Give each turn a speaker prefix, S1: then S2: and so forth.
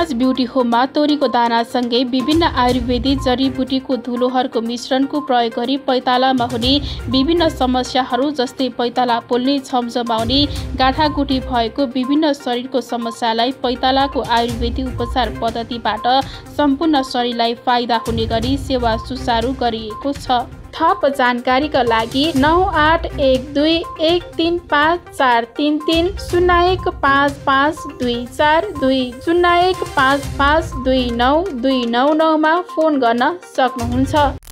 S1: राज beauty होममा तोरीको दानासँगै विभिन्न आयुर्वेदिक जडीबुटीको धुलोहरूको मिश्रणको प्रयोग गरी पैतालामा हुने विभिन्न समस्याहरू जस्तै पैताला पोल्ने, छमछमाउने, गाँठागुठी भएको विभिन्न शरीरको समस्यालाई पैतालाको आयुर्वेदिक उपचार पद्धतिबाट सम्पूर्ण शरीरलाई फाइदा हुने गरी सेवा सुचारू गरिएको छ। थप जानकारीका लागि 9812135433 015524 0155292929 मा फोन गर्न सक्नुहुन्छ।